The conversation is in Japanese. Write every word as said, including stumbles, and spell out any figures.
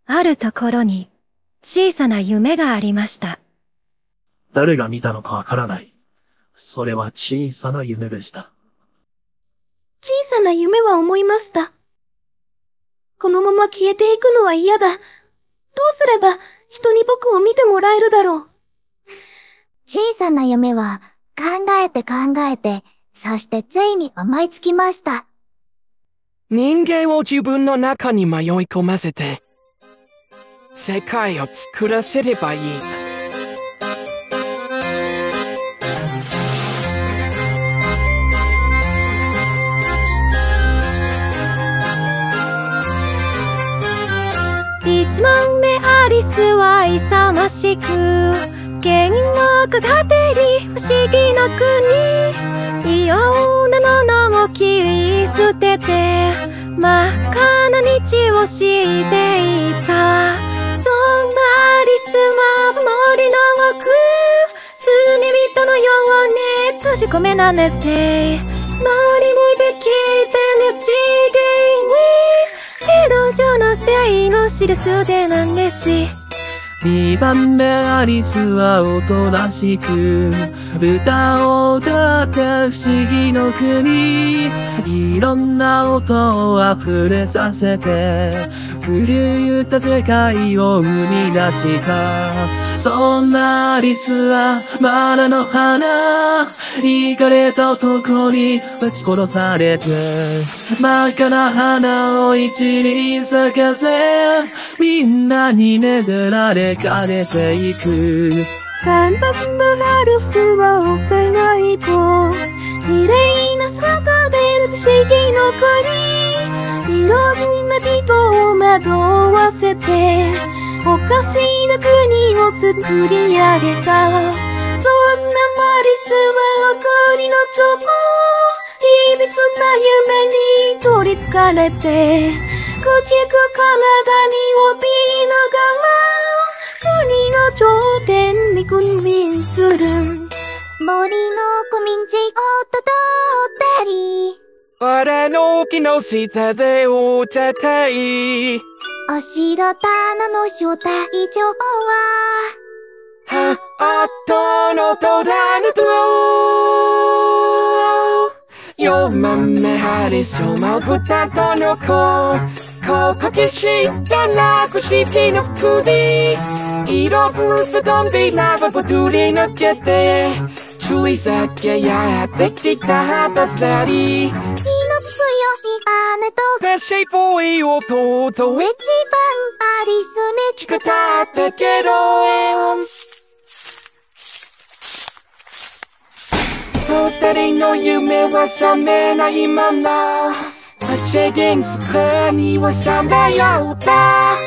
あるところに小さな夢がありました。 誰が見たのかわからない。それは小さな夢でした。 小さな夢は思いました。このまま消えていくのは嫌だ。どうすれば人に僕を見てもらえるだろう。 小さな夢は考えて考えて、そしてついに思いつきました。 人間を自分の中に迷い込ませて、世界を作らせればいい。 一問目アリスは勇ましく剣を片手に不思議の国、異様なものを切り捨てて真っ赤な道をしていた。そんなアリスは森の奥、罪人のように閉じ込められて、周りにできてる次元に彼女のせいの知るすでなんです。 二番目アリスはおとなしく歌を歌って不思議の国、いろんな音を溢れさせて狂いた世界を生み出した。そんなアリスはバラの花、イかれた男に撃ち殺されて真っ赤な花を一輪咲かせ、みんなにめでられ枯れていく。 三番目アルフは幼い子、綺麗な姿で不思議の国、いろんな人を惑わせておかしな国を作り上げた。そんなマリスは国のチョコ、秘密な夢に取り憑かれて朽ちく体に帯ながら国の頂点に君臨する。 森の小道をたどったり、 俺の木の下でお茶たい、 お城棚の正体上ははあとのとだぬと四番目ハリソンも豚との子、ここけしたなくしの服で色ふふどんびなばぶとり抜けて注意酒やってきた肌二人、 気の強い姉とペシーボーイ弟、 一番アリスね近かったけど二人の夢は覚めないまま不思議に服にはさまよった。